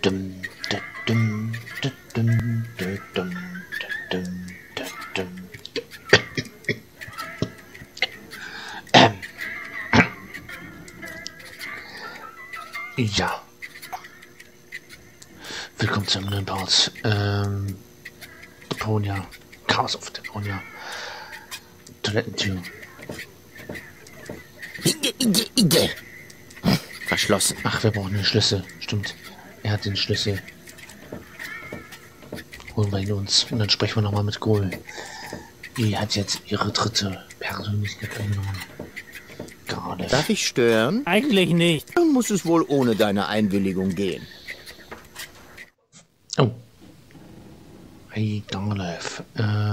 dum, da, dum, da, dum, da, dum, da, dum, da, dum. Ja. Willkommen zu einem neuen Part. Deponia. Chaos auf Deponia. Toilettentür. Verschlossen. Ach, wir brauchen den Schlüssel. Stimmt. Er hat den Schlüssel. Holen wir ihn uns. Und dann sprechen wir nochmal mit Gohl. Die hat jetzt ihre dritte Persönlichkeit angenommen. Gerade. Darf ich stören? Eigentlich nicht. Dann muss es wohl ohne deine Einwilligung gehen. Oh. Hey, Darlev.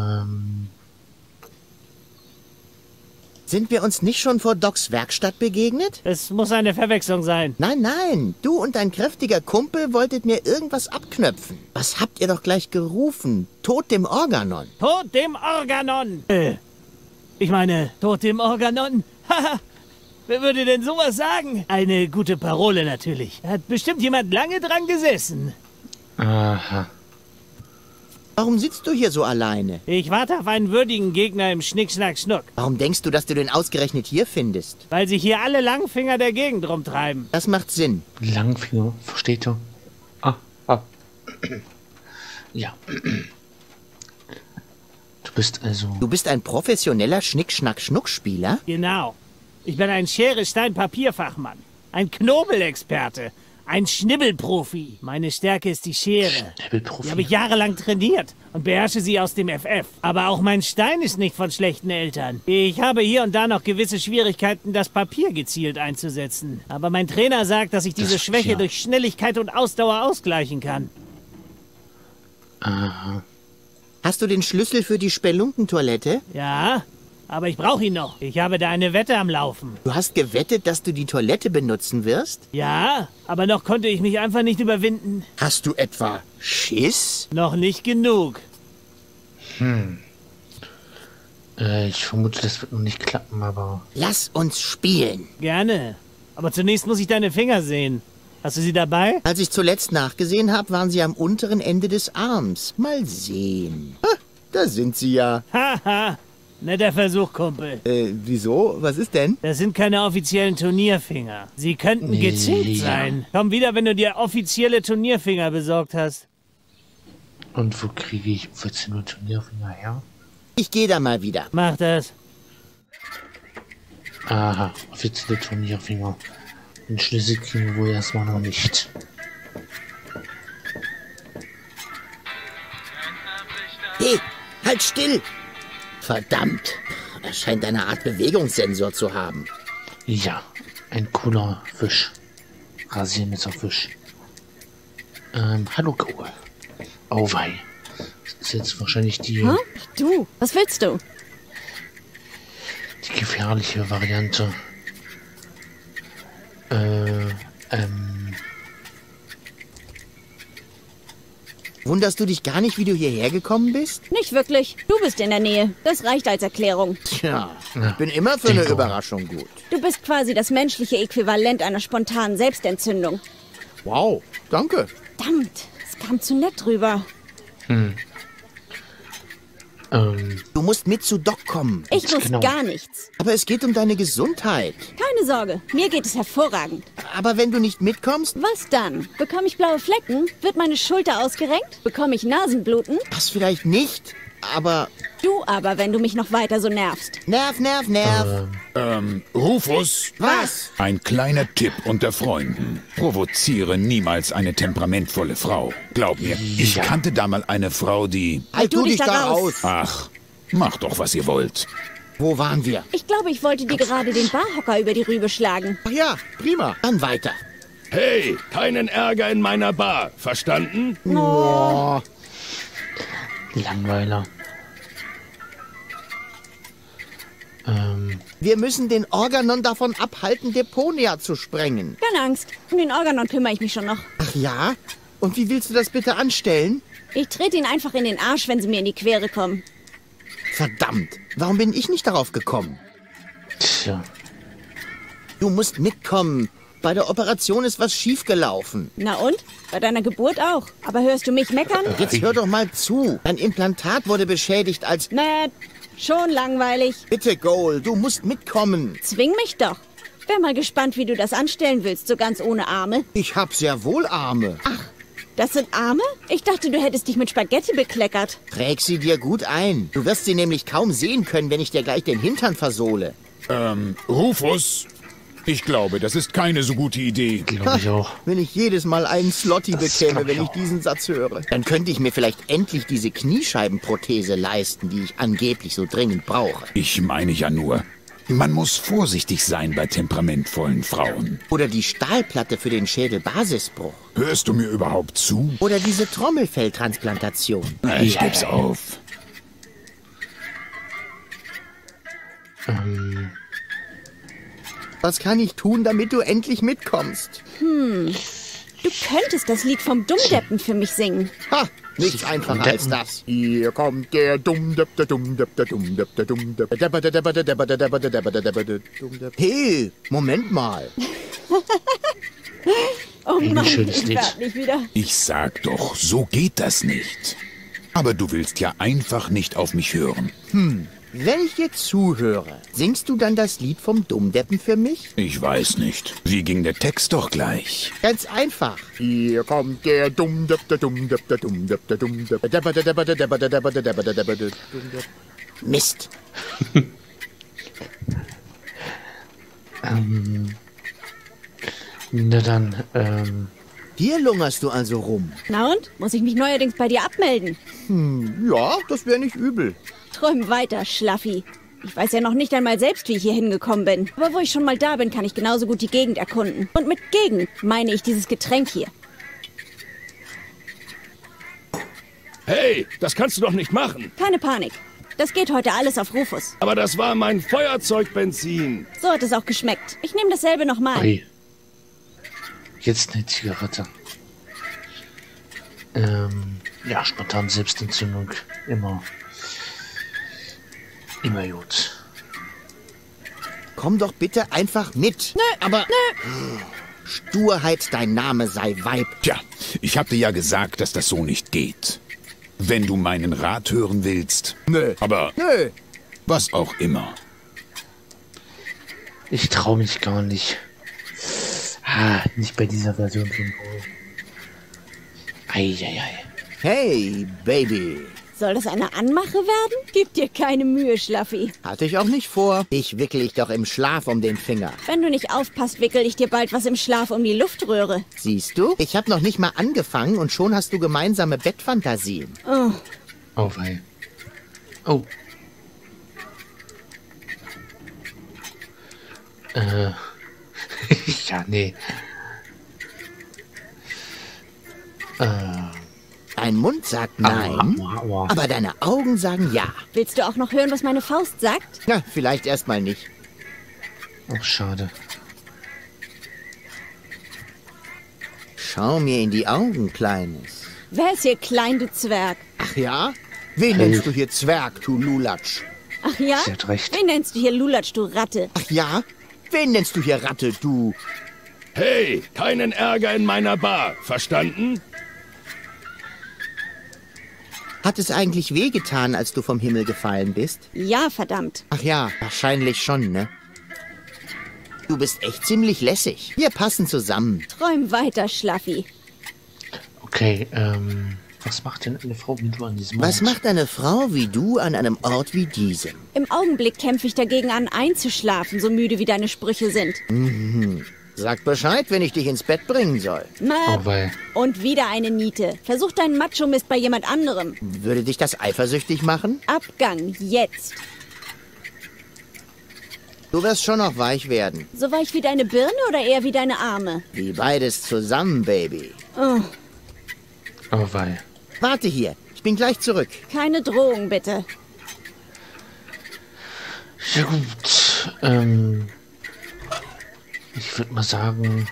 Sind wir uns nicht schon vor Docs Werkstatt begegnet? Es muss eine Verwechslung sein. Nein, nein. Du und dein kräftiger Kumpel wolltet mir irgendwas abknöpfen. Was habt ihr doch gleich gerufen? Tod dem Organon. Tod dem Organon! Ich meine, Tod dem Organon? Haha! Wer würde denn sowas sagen? Eine gute Parole natürlich. Da hat bestimmt jemand lange dran gesessen. Aha. Warum sitzt du hier so alleine? Ich warte auf einen würdigen Gegner im Schnick-Schnack-Schnuck. Warum denkst du, dass du den ausgerechnet hier findest? Weil sich hier alle Langfinger der Gegend rumtreiben. Das macht Sinn. Langfinger, versteht ihr? Ah. Ja. Du bist also... Du bist ein professioneller Schnick-Schnack-Schnuck-Spieler? Genau. Ich bin ein Schere-Stein-Papierfachmann. Ein Knobelexperte. Ein Schnibbelprofi. Meine Stärke ist die Schere. Schnibbelprofi. Die habe ich jahrelang trainiert und beherrsche sie aus dem FF. Aber auch mein Stein ist nicht von schlechten Eltern. Ich habe hier und da noch gewisse Schwierigkeiten, das Papier gezielt einzusetzen. Aber mein Trainer sagt, dass ich diese Schwäche durch Schnelligkeit und Ausdauer ausgleichen kann. Aha. Hast du den Schlüssel für die Spelunkentoilette? Ja, aber ich brauche ihn noch. Ich habe da eine Wette am Laufen. Du hast gewettet, dass du die Toilette benutzen wirst? Ja, aber noch konnte ich mich einfach nicht überwinden. Hast du etwa Schiss? Noch nicht genug. Ich vermute, das wird noch nicht klappen, aber... Lass uns spielen. Gerne. Aber zunächst muss ich deine Finger sehen. Hast du sie dabei? Als ich zuletzt nachgesehen habe, waren sie am unteren Ende des Arms. Mal sehen. Ha, da sind sie ja. Haha. Netter Versuch, Kumpel. Wieso? Was ist denn? Das sind keine offiziellen Turnierfinger. Sie könnten gezinkt sein. Komm wieder, wenn du dir offizielle Turnierfinger besorgt hast. Und wo kriege ich 14 Uhr Turnierfinger her? Ich gehe da mal wieder. Mach das. Aha, offizielle Turnierfinger. Den Schlüssel kriegen wir wohl erstmal noch nicht. Hey, halt still! Verdammt! Er scheint eine Art Bewegungssensor zu haben. Ja, ein cooler Fisch. Rasiermesserfisch. Hallo Goal. Auwei. Das ist jetzt wahrscheinlich die... Huh? Du, was willst du? Die gefährliche Variante. Wunderst du dich gar nicht, wie du hierher gekommen bist? Nicht wirklich. Du bist in der Nähe. Das reicht als Erklärung. Tja, ich bin immer für eine Überraschung gut. Du bist quasi das menschliche Äquivalent einer spontanen Selbstentzündung. Wow, danke. Verdammt, es kam zu nett drüber. Du musst mit zu Doc kommen. Ich muss genau. gar nichts. Aber es geht um deine Gesundheit. Keine Sorge, mir geht es hervorragend. Aber wenn du nicht mitkommst, Was dann? Bekomme ich blaue Flecken? Wird meine Schulter ausgerenkt? Bekomme ich Nasenbluten? das vielleicht nicht. Aber Du aber, wenn du mich noch weiter so nervst. Nerv, Nerv, Nerv. Rufus, Was? ein kleiner Tipp unter Freunden. Provoziere niemals eine temperamentvolle Frau. Glaub mir, ich kannte da mal eine Frau, die... Halt du dich da raus. Ach, macht doch, was ihr wollt. Wo waren wir? Ich glaube, ich wollte dir gerade den Barhocker über die Rübe schlagen. Ach ja, prima. Dann weiter. Hey, keinen Ärger in meiner Bar. Verstanden? Oh. Langweiler. Wir müssen den Organon davon abhalten, Deponia zu sprengen. Keine Angst, um den Organon kümmere ich mich schon noch. Ach ja? Und wie willst du das bitte anstellen? Ich trete ihn einfach in den Arsch, wenn sie mir in die Quere kommen. Verdammt, warum bin ich nicht darauf gekommen? Tja. Du musst mitkommen. Bei der Operation ist was schiefgelaufen. Na und? Bei deiner Geburt auch. Aber hörst du mich meckern? Jetzt hör doch mal zu. Dein Implantat wurde beschädigt als... Nett. Schon langweilig. Bitte, Goal, du musst mitkommen. Zwing mich doch. Wär mal gespannt, wie du das anstellen willst, so ganz ohne Arme. Ich hab sehr wohl Arme. Das sind Arme? Ich dachte, du hättest dich mit Spaghetti bekleckert. Präg sie dir gut ein. Du wirst sie nämlich kaum sehen können, wenn ich dir gleich den Hintern versohle. Rufus, ich glaube, das ist keine so gute Idee. Glaube ich auch. Wenn ich jedes Mal einen Slotty Das bekäme, glaub ich wenn ich auch. diesen Satz höre. Dann könnte ich mir vielleicht endlich diese Kniescheibenprothese leisten, die ich angeblich so dringend brauche. Ich meine ja nur, man muss vorsichtig sein bei temperamentvollen Frauen. Oder die Stahlplatte für den Schädelbasisbruch. Hörst du mir überhaupt zu? Oder diese Trommelfelltransplantation. Ich geb's auf. Was kann ich tun, damit du endlich mitkommst? Du könntest das Lied vom Dummdeppen für mich singen. Ha, nichts einfacher als das. Hier kommt der Dummdepp, der Dummdepp, der Dummdepp, der Dummdepp. Der Depper, der Depper, der Depper, der Depper, der Depper, der Depper, der Dummdepp. Hey, Moment mal. Oh Ein Mann, schönes ich Lied. werd nicht wieder. Ich sag doch, so geht das nicht. Aber du willst ja einfach nicht auf mich hören. Wenn ich dir zuhöre, singst du dann das Lied vom Dummdeppen für mich? Ich weiß nicht. Wie ging der Text doch gleich? Ganz einfach. Hier kommt der Dummdepp, der Dummdepp, der Dummdepp, der Dummdepp. Der Depper, der Depper, der Depper, der Depper, der Depper, der Depper, der Dummdepp. Mist. Na dann, Hier lungerst du also rum. Na und? Muss ich mich neuerdings bei dir abmelden? Ja, das wäre nicht übel. Träum weiter, Schlaffi. Ich weiß ja noch nicht einmal selbst, wie ich hier hingekommen bin. Aber wo ich schon mal da bin, kann ich genauso gut die Gegend erkunden. Und mit Gegend meine ich dieses Getränk hier. Hey, das kannst du doch nicht machen. Keine Panik. Das geht heute alles auf Rufus. Aber das war mein Feuerzeugbenzin. So hat es auch geschmeckt. Ich nehme dasselbe nochmal. ui. Jetzt eine Zigarette. Ja, spontan Selbstentzündung. Immer gut. Komm doch bitte einfach mit. Nö, Aber Sturheit, dein Name sei Weib. Tja, ich hab dir ja gesagt, dass das so nicht geht. Wenn du meinen Rat hören willst. Nö. Aber Nö. was auch immer. Ich trau mich gar nicht. Nicht bei dieser Version von Goal. Eieiei. Hey, Baby. Soll das eine Anmache werden? Gib dir keine Mühe, Schlaffi. Hatte ich auch nicht vor. Dich wickel ich doch im Schlaf um den Finger. Wenn du nicht aufpasst, wickel ich dir bald was im Schlaf um die Luftröhre. Siehst du? Ich habe noch nicht mal angefangen und schon hast du gemeinsame Bettfantasien. Oh wei. Oh. Ja, nee. Dein Mund sagt nein, Aua. aber deine Augen sagen ja. Willst du auch noch hören, was meine Faust sagt? Na, vielleicht erstmal nicht. Oh, schade. Schau mir in die Augen, Kleines. Wer ist hier klein, du Zwerg? Ach ja? Wen nennst du hier Zwerg, du Lulatsch? Ach ja? Sie hat recht. Wen nennst du hier Lulatsch, du Ratte? Ach ja? Wen nennst du hier Ratte, du? Hey, keinen Ärger in meiner Bar. Verstanden? Hat es eigentlich wehgetan, als du vom Himmel gefallen bist? Ja, verdammt. Ach ja, wahrscheinlich schon, ne? Du bist echt ziemlich lässig. Wir passen zusammen. Träum weiter, Schlaffi. Okay, was macht denn eine Frau wie du an diesem Was Ort? macht eine Frau wie du an einem Ort wie diesem? Im Augenblick kämpfe ich dagegen an, einzuschlafen, so müde wie deine Sprüche sind. Sag Bescheid, wenn ich dich ins Bett bringen soll. Oh wei. Und wieder eine Niete. Versuch deinen Macho-Mist bei jemand anderem. Würde dich das eifersüchtig machen? Abgang, jetzt. Du wirst schon noch weich werden. So weich wie deine Birne oder eher wie deine Arme? Wie beides zusammen, Baby. Oh wei. Warte hier, ich bin gleich zurück. Keine Drohung, bitte. Ja gut, ich würde mal sagen,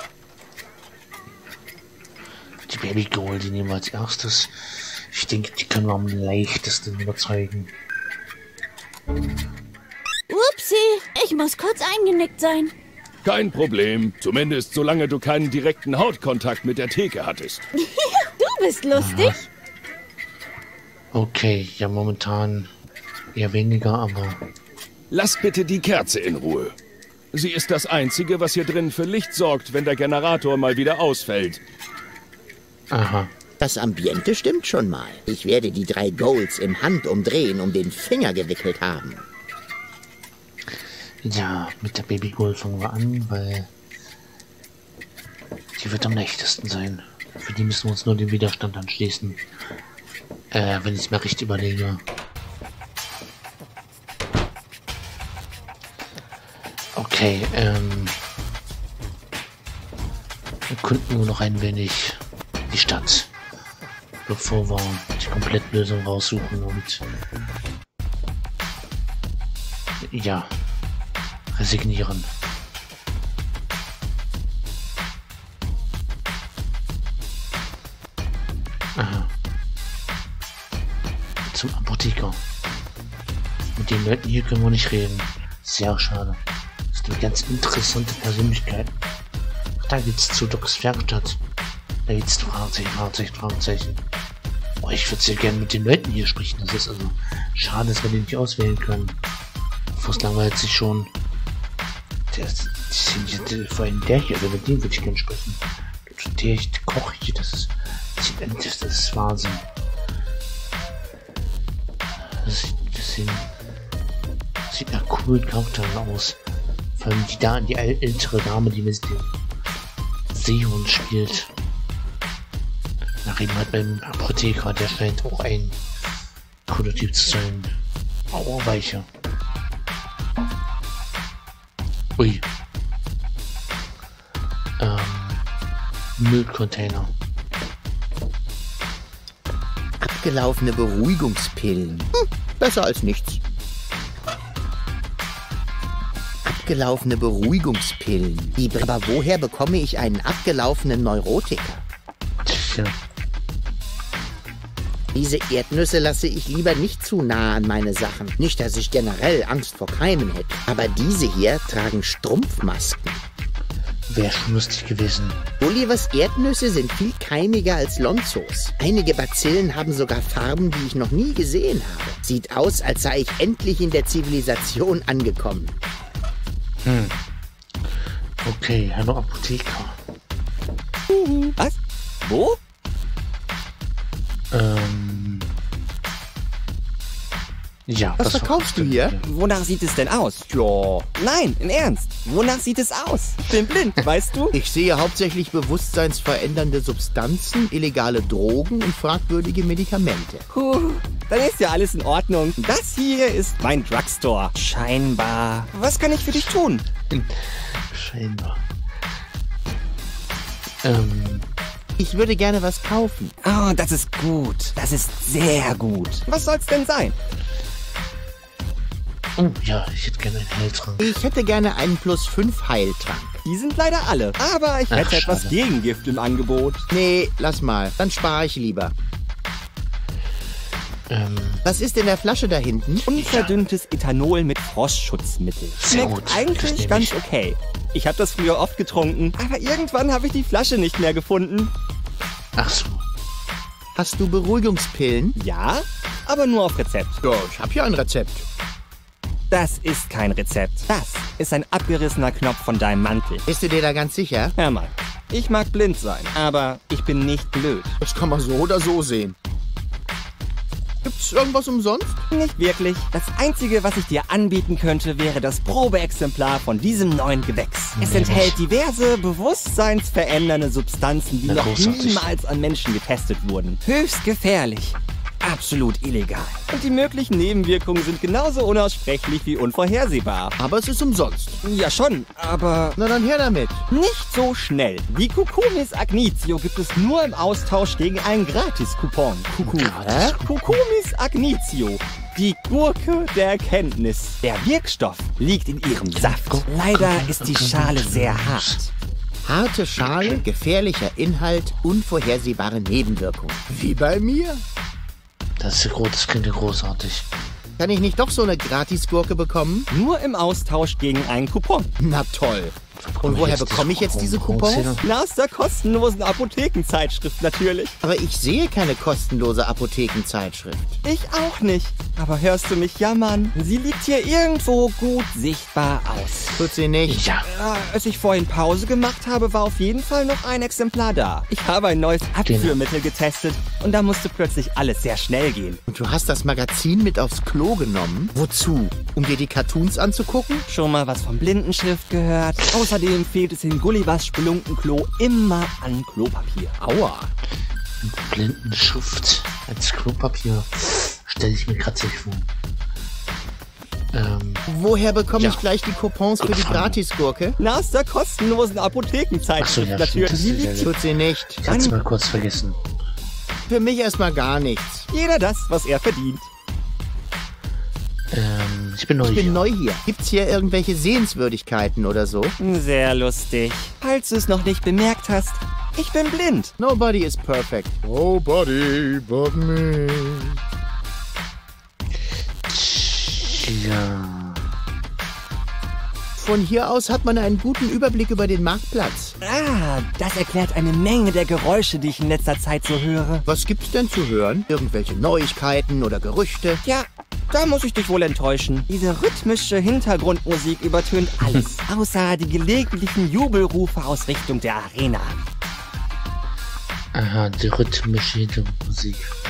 die Baby Goal, die nehmen wir als erstes. Ich denke, die können wir am leichtesten überzeugen. Upsi, ich muss kurz eingenickt sein. Kein Problem. Zumindest solange du keinen direkten Hautkontakt mit der Theke hattest. Du bist lustig. Okay, ja, momentan eher weniger, aber... Lass bitte die Kerze in Ruhe. Sie ist das Einzige, was hier drin für Licht sorgt, wenn der Generator mal wieder ausfällt. Aha. Das Ambiente stimmt schon mal. Ich werde die 3 Golds im Handumdrehen um den Finger gewickelt haben. Ja, mit der Baby Gold fangen wir an, weil... die wird am leichtesten sein. Für die müssen wir uns nur den Widerstand anschließen. Wenn ich es mir richtig überlege. Okay, erkunden wir noch ein wenig die Stadt, bevor wir die Komplettlösung raussuchen und ja, resignieren. Aha. Zum Apotheker. Mit den Leuten hier können wir nicht reden. Sehr schade. Das ist eine ganz interessante Persönlichkeit. Ach, da geht's zu Docs Werkstatt. Da geht's zu Fragezeichen. Oh, ich würde sehr gerne mit den Leuten hier sprechen. Das ist also schade, dass wir den nicht auswählen können. Fuß langweilt sich schon. Vor allem der hier, mit dem würde ich gerne sprechen. Der Koch hier, das ist Wahnsinn. Das sieht nach coolen Charakteren aus. Vor allem die ältere Dame, die mit dem Seehund spielt. Nach ihm halt beim Apotheker, der scheint auch ein cooler Typ zu sein. Auerweiche. Ui. Müllcontainer. Abgelaufene Beruhigungspillen. Besser als nichts. Abgelaufene Beruhigungspillen. Aber woher bekomme ich einen abgelaufenen Neurotiker? Tja. Diese Erdnüsse lasse ich lieber nicht zu nah an meine Sachen. Nicht, dass ich generell Angst vor Keimen hätte. Aber diese hier tragen Strumpfmasken. Wäre schon lustig gewesen. Olivers Erdnüsse sind viel keimiger als Lonzos. Einige Bazillen haben sogar Farben, die ich noch nie gesehen habe. Sieht aus, als sei ich endlich in der Zivilisation angekommen. Okay, hallo Apotheker. Was? Wo? Ja, Was verkaufst du hier? Wonach sieht es denn aus? Ja. Nein, im Ernst. Wonach sieht es aus? Ich bin blind, weißt du? Ich sehe hauptsächlich bewusstseinsverändernde Substanzen, illegale Drogen und fragwürdige Medikamente. Puh, dann ist ja alles in Ordnung. Das hier ist mein Drugstore. Scheinbar. Was kann ich für dich tun? Scheinbar. Ich würde gerne was kaufen. Oh, das ist gut. Das ist sehr gut. Was soll's denn sein? Oh ja, ich hätte gerne einen Heiltrank. Ich hätte gerne einen +5 Heiltrank. Die sind leider alle. Aber ich hätte etwas Gegengift im Angebot. Nee, lass mal. Dann spare ich lieber. Was ist in der Flasche da hinten? Unverdünntes Ethanol mit Frostschutzmittel. Sehr Schmeckt gut, das eigentlich nehme ganz ich. okay. Ich habe das früher oft getrunken, aber irgendwann habe ich die Flasche nicht mehr gefunden. Ach so. Hast du Beruhigungspillen? Ja, aber nur auf Rezept. Ja, ich habe hier ein Rezept. Das ist kein Rezept. Das ist ein abgerissener Knopf von deinem Mantel. Bist du dir da ganz sicher? Hör mal, ich mag blind sein, aber ich bin nicht blöd. Das kann man so oder so sehen. Gibt's irgendwas umsonst? Nicht wirklich. Das Einzige, was ich dir anbieten könnte, wäre das Probeexemplar von diesem neuen Gewächs. Es enthält diverse bewusstseinsverändernde Substanzen, die Na, noch großartig. niemals an Menschen getestet wurden. Höchst gefährlich. Absolut illegal. Und die möglichen Nebenwirkungen sind genauso unaussprechlich wie unvorhersehbar. Aber es ist umsonst. Ja schon, aber Na dann her damit. nicht so schnell. Die Cucumis Agnitio gibt es nur im Austausch gegen einen Gratis-Coupon. Cucumis Agnitio. Die Gurke der Erkenntnis. Der Wirkstoff liegt in ihrem Saft. Leider ist die Schale sehr hart. Harte Schale, gefährlicher Inhalt, unvorhersehbare Nebenwirkungen. Wie bei mir. Das klingt ja großartig. Kann ich nicht doch so eine Gratis-Gurke bekommen? Nur im Austausch gegen einen Coupon. Na toll. Und woher bekomme ich jetzt diese Coupons? Na, aus der kostenlosen Apothekenzeitschrift natürlich. Aber ich sehe keine kostenlose Apothekenzeitschrift. Ich auch nicht. Aber hörst du mich jammern? Sie liegt hier irgendwo gut sichtbar aus. Tut sie nicht. Ja. Als ich vorhin Pause gemacht habe, war auf jeden Fall noch ein Exemplar da. Ich habe ein neues Abführmittel getestet und da musste plötzlich alles sehr schnell gehen. Und du hast das Magazin mit aufs Klo genommen? Wozu? Um dir die Cartoons anzugucken? Schon mal was von Blindenschrift gehört? Außerdem fehlt es in Gullivers Spelunkenklo immer an Klopapier. Aua. Blindenschrift als Klopapier stelle ich mir kratzig vor. Woher bekomme Ja. ich gleich die Coupons für die Frage. Gratisgurke? Na, aus der kostenlosen Apothekenzeitschrift Ach so, ja, natürlich. stimmt, das ist ja- Tut sie nicht. Ich hab's mal kurz vergessen. Für mich erstmal gar nichts. Jeder das, was er verdient. Ich bin neu Ich bin hier. neu hier. Gibt's hier irgendwelche Sehenswürdigkeiten oder so? Sehr lustig. Falls du es noch nicht bemerkt hast, ich bin blind. Nobody is perfect. Nobody but me. Ja. Von hier aus hat man einen guten Überblick über den Marktplatz. Ah, das erklärt eine Menge der Geräusche, die ich in letzter Zeit so höre. Was gibt's denn zu hören? Irgendwelche Neuigkeiten oder Gerüchte? Ja, da muss ich dich wohl enttäuschen. Diese rhythmische Hintergrundmusik übertönt alles, außer die gelegentlichen Jubelrufe aus Richtung der Arena. Aha, die rhythmische Musik.